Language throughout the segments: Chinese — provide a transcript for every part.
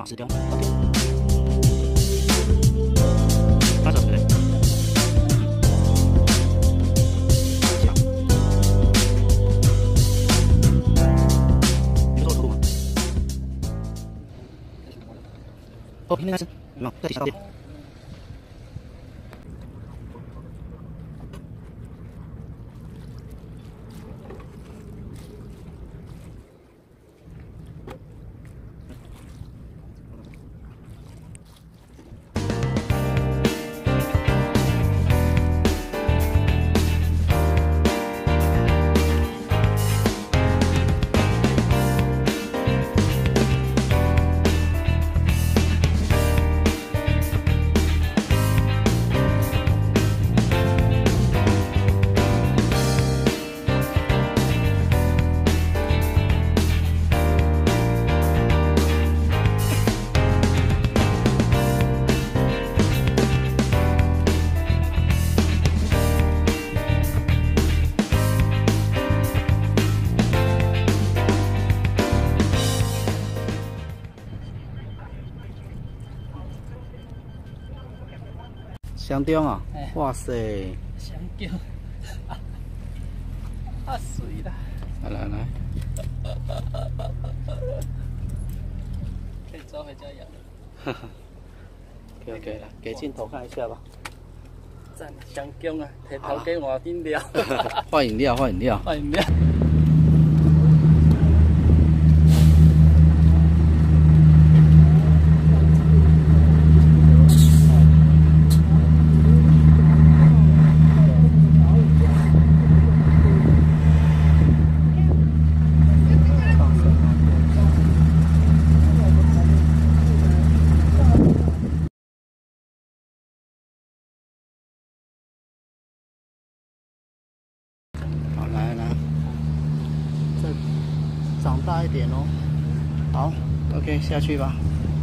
死掉。OK。8小时对。行。你做投入吗？哦，应该是没有，在底下倒电。 上中啊！哇塞！ 上中，啊水啦！ 来， 可以抓回家养。 哈哈。OK 了，给镜头看一下吧。 赞，上中啊！摕头家换饮料。 换饮料。 换饮料。 长大一点哦。好 ，OK， 下去吧。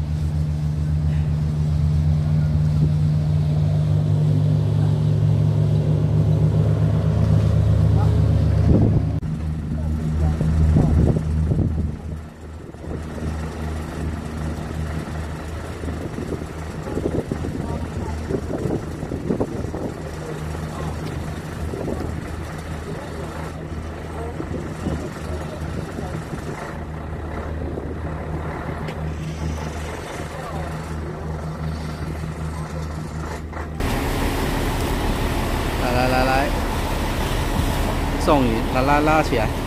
来，送鱼，拉起来！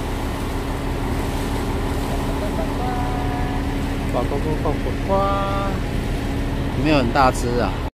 呱！没有很大只啊。